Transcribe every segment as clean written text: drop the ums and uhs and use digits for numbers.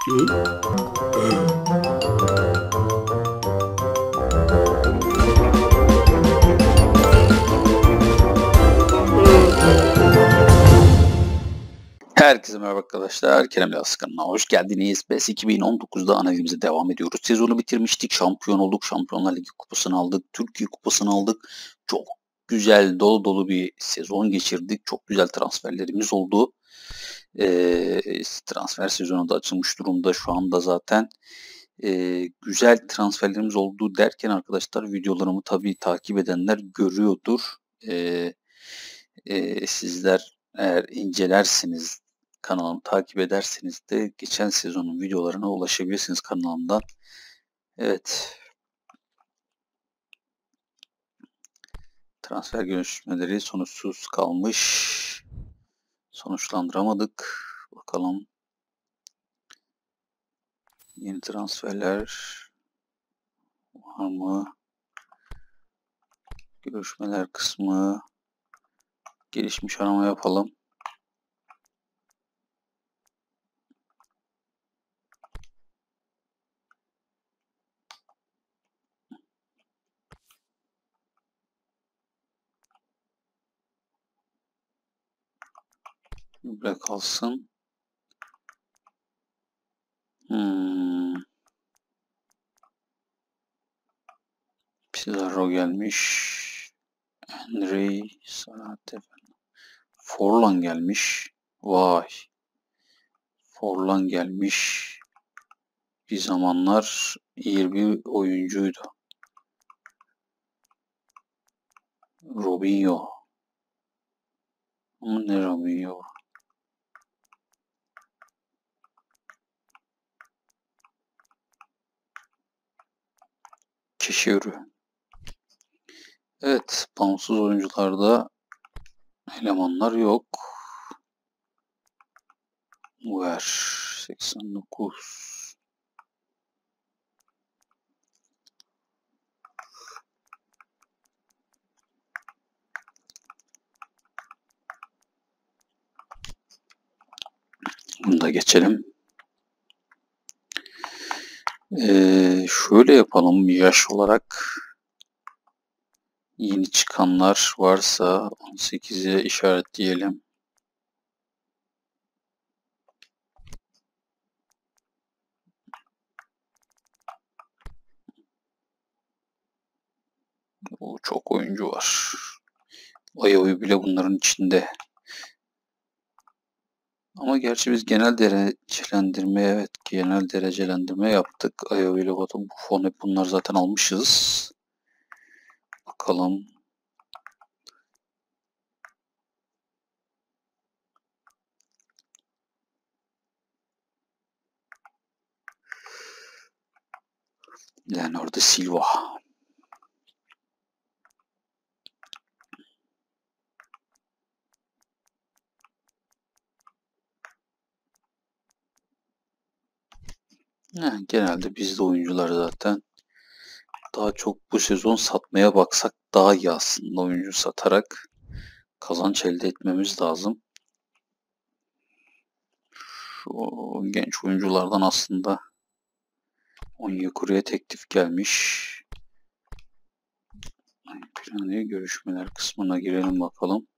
Herkese merhaba arkadaşlar. Kerem Yaz kanalına hoş geldiniz. PES 2019'da analizimize devam ediyoruz. Sezonu bitirmiştik. Şampiyon olduk. Şampiyonlar Ligi kupasını aldık. Türkiye kupasını aldık. Çok güzel, dolu dolu bir sezon geçirdik. Çok güzel transferlerimiz oldu. Transfer sezonu da açılmış durumda şu anda zaten. Güzel transferlerimiz oldu derken arkadaşlar videolarımı tabii takip edenler görüyordur. Sizler eğer incelersiniz, kanalımı takip ederseniz de geçen sezonun videolarına ulaşabilirsiniz kanalımdan. Evet. Transfer görüşmeleri sonuçsuz kalmış. Sonuçlandıramadık. Bakalım. Yeni transferler var mı? Görüşmeler kısmı. Gelişmiş arama yapalım. Böyle kalsın. Pizarro gelmiş. Henry Saat efendim. Forlan gelmiş. Vay. Forlan gelmiş. Bir zamanlar iyi bir oyuncuydu. Robinho. Ama ne Robinho? Keşirü. Evet. Bağımsız oyuncularda elemanlar yok. Ver. 89. Bunu da geçelim. Şöyle yapalım yaş olarak. Yeni çıkanlar varsa 18'e işaretleyelim. O çok oyuncu var. Ayo'yu bile bunların içinde. Ama gerçi biz genel derecelendirme yaptık. Ayo ile Buffon hep bunlar zaten almışız. Bakalım. Leonardo Silva. Genelde bizde oyuncular zaten. Daha çok bu sezon satmaya baksak daha iyi aslında, oyuncu satarak kazanç elde etmemiz lazım. Şu genç oyunculardan aslında Onyekuru'ya teklif gelmiş. Planı görüşmeler kısmına girelim bakalım.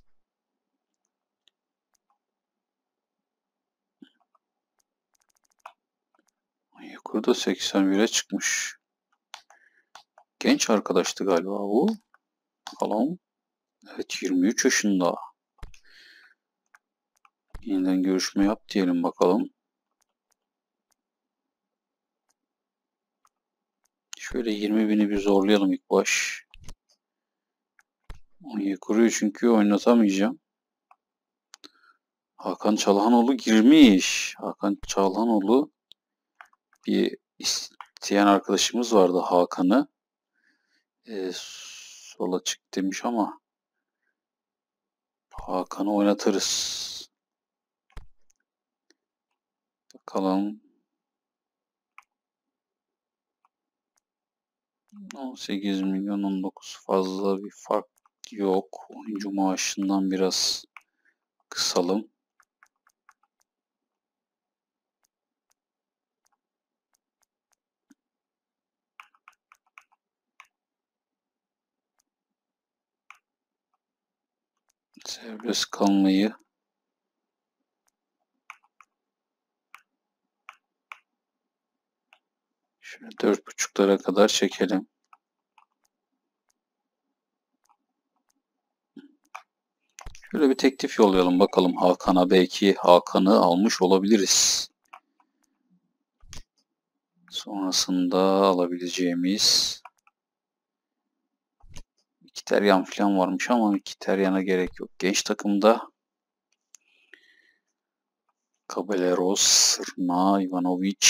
Onyekuru da 81'e çıkmış. Genç arkadaştı galiba bu. Bakalım. Evet, 23 yaşında. Yeniden görüşme yap diyelim bakalım. Şöyle 20.000'i bir zorlayalım ilk baş. Onyekuru'yu çünkü oynatamayacağım. Hakan Çalhanoğlu girmiş. Hakan Çalhanoğlu, bir isteyen arkadaşımız vardı Hakan'ı. Sola çık demiş ama Hakan'ı oynatırız. Bakalım. 18 milyon 19 fazla bir fark yok. Oyuncu maaşından biraz kısalım. Serbest kalmayı şöyle 4.5'lara kadar çekelim. Şöyle bir teklif yollayalım bakalım Hakan'a. Belki Hakan'ı almış olabiliriz. Sonrasında alabileceğimiz Mkhitaryan falan varmış ama Mkhitaryan'a gerek yok. Genç takımda Cabaleros, Sırna, Ivanovic,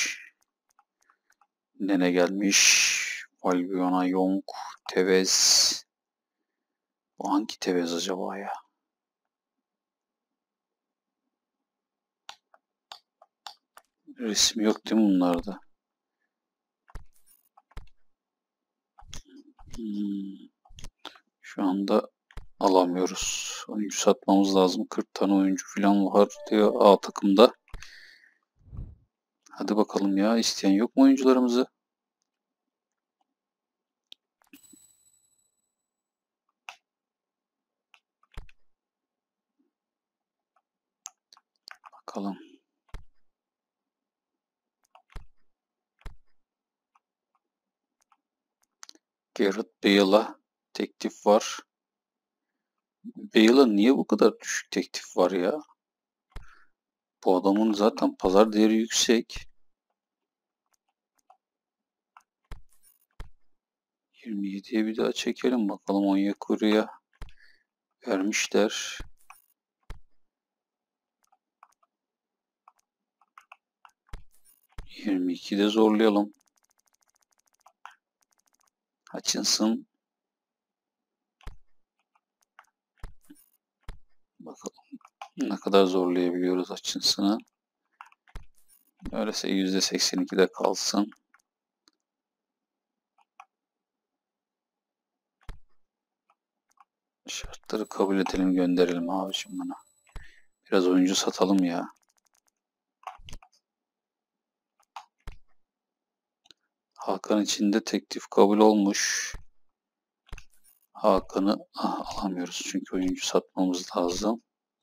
Nene gelmiş. Valbuena, Young, Tevez. Bu hangi Tevez acaba ya? Resmi yok değil mi bunlarda? Şu anda alamıyoruz. Oyuncu satmamız lazım. 40 tane oyuncu falan var diyor A takımda. Hadi bakalım ya. İsteyen yok mu oyuncularımızı? Bakalım. Gareth Bale'a teklif var. Bale'a niye bu kadar düşük teklif var ya? Bu adamın zaten pazar değeri yüksek. 27'ye bir daha çekelim bakalım. Onyekuru'ya vermişler. 22'de zorlayalım. Hutchinson. Bakalım ne kadar zorlayabiliyoruz Hutchinson'ı. Öyleyse %82'de kalsın. Şartları kabul edelim, gönderelim abiciğim bana. Biraz oyuncu satalım ya. Hakan için de teklif kabul olmuş. Hakan'ı alamıyoruz çünkü oyuncu satmamız lazım.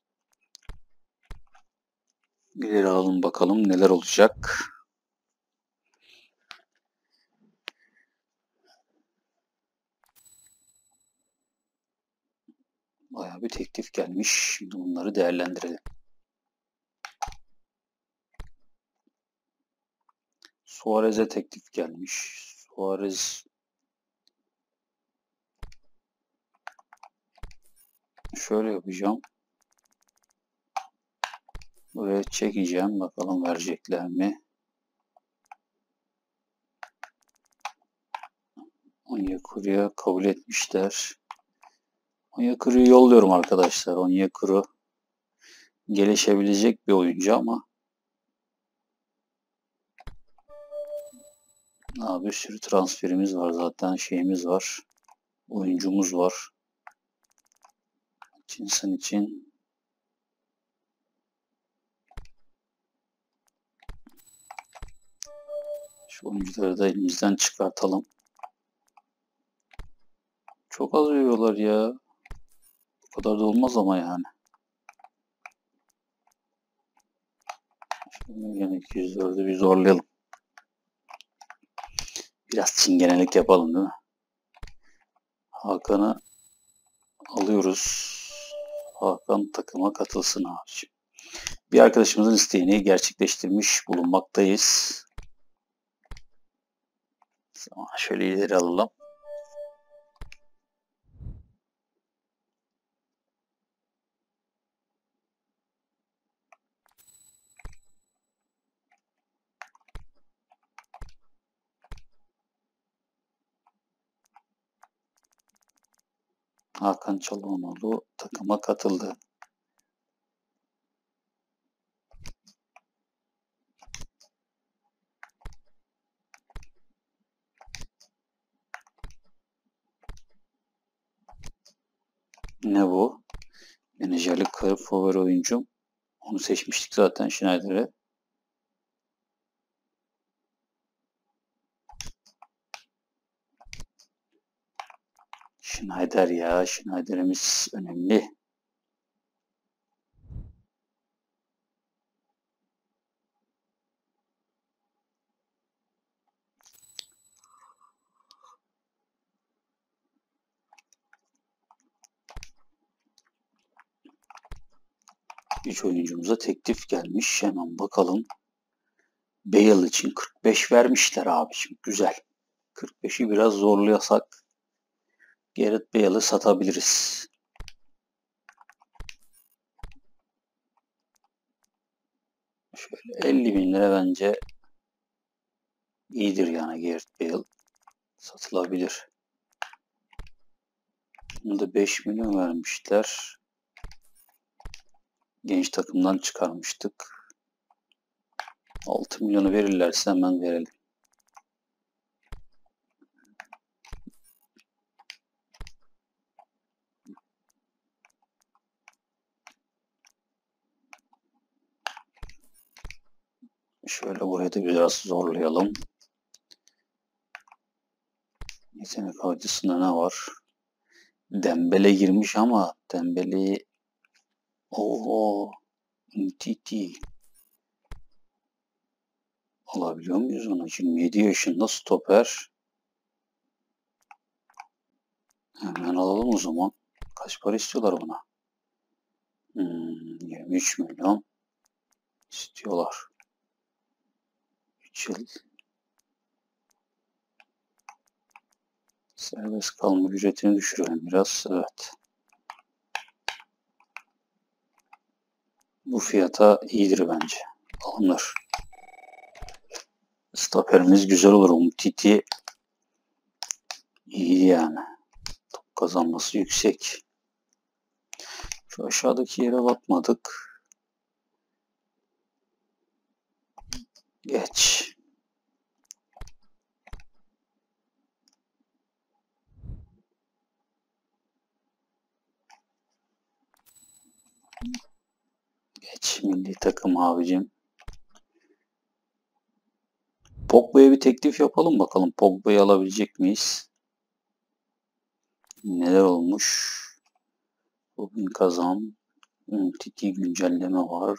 İleri alalım bakalım neler olacak. Bayağı bir teklif gelmiş. Şimdi bunları değerlendirelim. Suarez'e teklif gelmiş. Suarez şöyle yapacağım. Buraya çekeceğim. Bakalım verecekler mi? Onyekuru'ya kabul etmişler. Onyekuru'yu yolluyorum arkadaşlar. Onyekuru gelişebilecek bir oyuncu ama bir sürü transferimiz var zaten. Şeyimiz var. Oyuncumuz var. Cinsen için şu oyuncuları da elimizden çıkartalım. Çok az veriyorlar ya. Bu kadar da olmaz ama yani. Şimdi yine 204'ü bir zorlayalım. Biraz çingenelik yapalım değil mi? Hakan'ı alıyoruz. Hakan takıma katılsın abiciğim. Bir arkadaşımızın isteğini gerçekleştirmiş bulunmaktayız. Şöyle ileri alalım. Hakan Çalhanoğlu takıma katıldı. Ne bu? Menajerlik favori oyuncum. Onu seçmiştik zaten Schneider'e. Schneider ya. Schneider'imiz önemli. 3 oyuncumuza teklif gelmiş. Hemen bakalım. Bale için 45 vermişler abiciğim. Güzel. 45'i biraz zorlayasak Gareth Bale'ı satabiliriz. Şöyle 50 bin lira bence iyidir yani Gareth Bale. Satılabilir. Bunu da 5 milyon vermişler. Genç takımdan çıkarmıştık. 6 milyonu verirlerse hemen verelim. Şöyle buraya da biraz zorlayalım. Yetenek avcısında ne var? Dembele girmiş ama Dembele'yi Umtiti alabiliyor muyuz onu? 27 yaşında stoper. Hemen alalım o zaman. Kaç para istiyorlar buna? 23 milyon istiyorlar. 3 yıl. Serbest kalma ücretini düşürelim biraz. Evet. Bu fiyata iyidir bence. Alınır. Stoperimiz güzel olur. Umtiti iyi yani. Top kazanması yüksek. Şu aşağıdaki yere bakmadık. Geç. Geç milli takım abicim. Pogba'ya bir teklif yapalım bakalım. Pogba'yı alabilecek miyiz? Neler olmuş? Bugün kazan. Titi güncelleme var.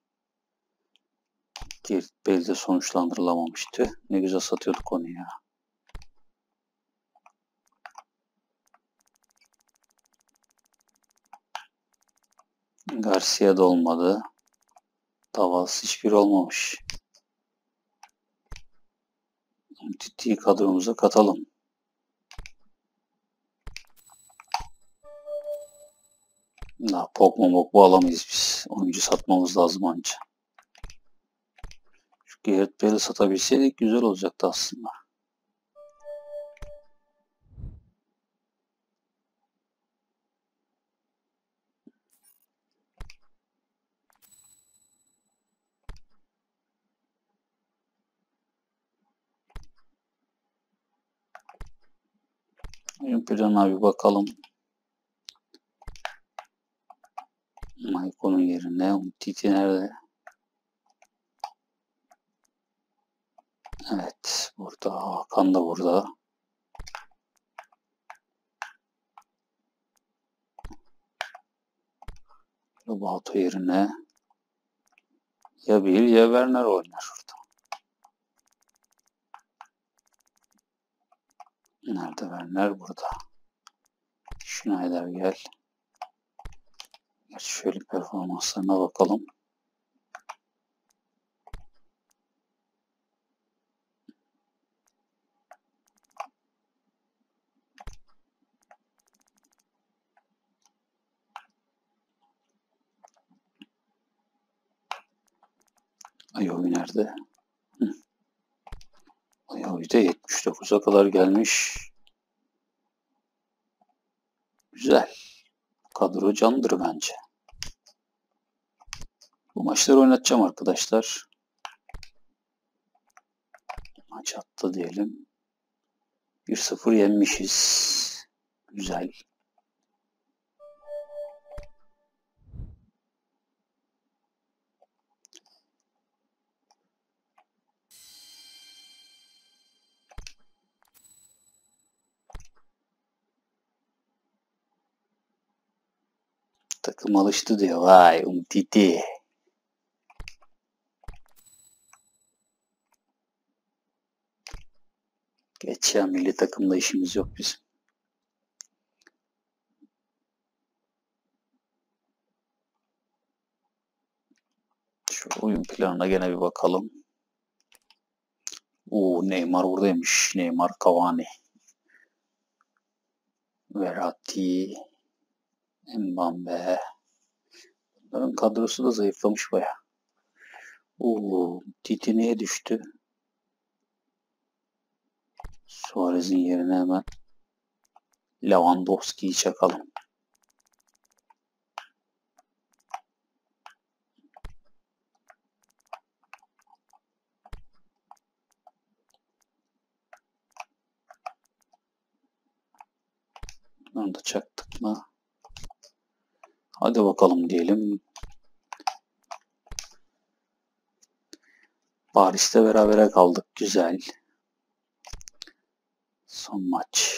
Gareth Bale'de sonuçlandırılamamıştı. Ne güzel satıyorduk onu ya. Garcia'da olmadı. Davas hiçbir olmamış. Titi'yi kadromuza katalım. Daha Pogba alamayız biz. Oyuncu satmamız lazım anca. Şu Gareth Bale'i satabilseydik güzel olacaktı aslında. Oyun planına bir bakalım. Maiko'nun yerine Titi nerede? Evet, burada. Hakan da burada. Roboto yerine ya Bill ya Werner oynar şurada. Nerede Werner? Burada. Schneider gel. Gerçi şöyle performanslarına bakalım. Ayovi nerede? Ayovi de 79'a kadar gelmiş. Güzel. Kadro candır bence. Bu maçları oynatacağım arkadaşlar. Maç attı diyelim. 1-0 yenmişiz. Güzel. Takım alıştı diyor. Vay Umtiti. Geç ya milli takımda işimiz yok bizim. planına gene bir bakalım. Neymar buradaymış. Neymar, Cavani, Verratti, Mbappe. Bunların kadrosu da zayıflamış baya. Titi neye düştü? Suarez'in yerine hemen Lewandowski'yi çakalım. Onu da çaktık mı? Hadi bakalım diyelim. Paris'te berabere kaldık. Güzel. Son maç.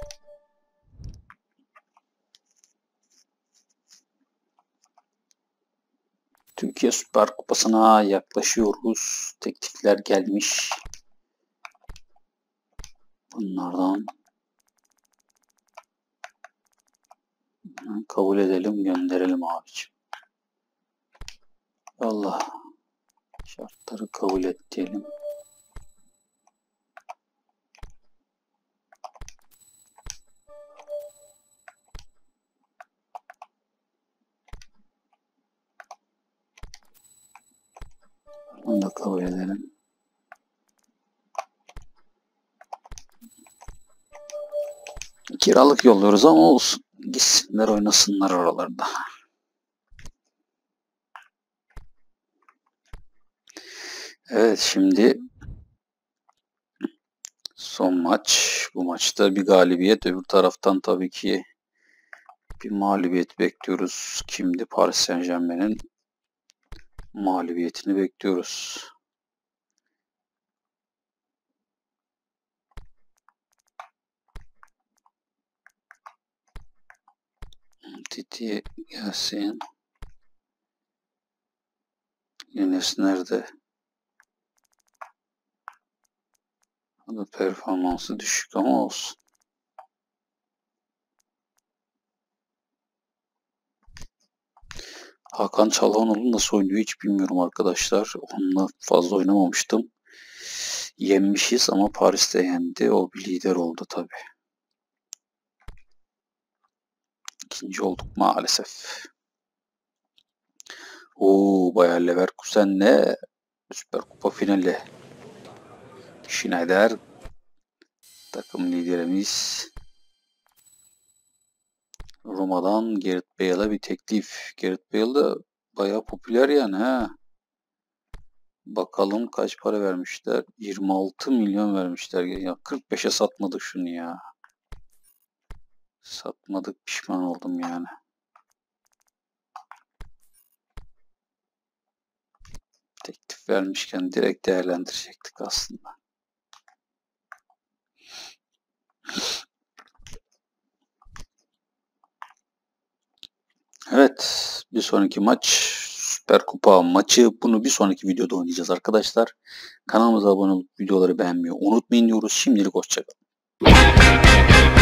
Türkiye Süper Kupası'na yaklaşıyoruz. Teklifler gelmiş. Bunlardan kabul edelim, gönderelim abiciğim. Allah. Şartları kabul et diyelim. Bunu da kabul edelim. Kiralık yolluyoruz ama olsun. Gitsinler oynasınlar oralarda. Evet, şimdi son maç. Bu maçta bir galibiyet. Öbür taraftan tabii ki bir mağlubiyet bekliyoruz. Kimdi? Paris Saint-Germain'in mağlubiyetini bekliyoruz. Titi gelsin. Enes nerede? O da performansı düşük ama olsun. Hakan Çalhanoğlu nasıl oynuyor hiç bilmiyorum arkadaşlar. Onunla fazla oynamamıştım. Yenmişiz ama Paris'te yendi. O bir lider oldu tabii. İkinci olduk maalesef. Bayer Leverkusen'le Süper Kupa finali. Schneider takım liderimiz. Roma'dan Gareth Bale'a bir teklif. Gareth Bale da bayağı popüler yani ha. Bakalım kaç para vermişler? 26 milyon vermişler. Ya 45'e satmadık şunu ya. Satmadık, pişman oldum yani. Teklif vermişken direkt değerlendirecektik aslında. Evet, bir sonraki maç Süper Kupa maçı. Bunu bir sonraki videoda oynayacağız arkadaşlar. Kanalımıza abone olup videoları beğenmeyi unutmayın diyoruz. Şimdilik hoşçakalın.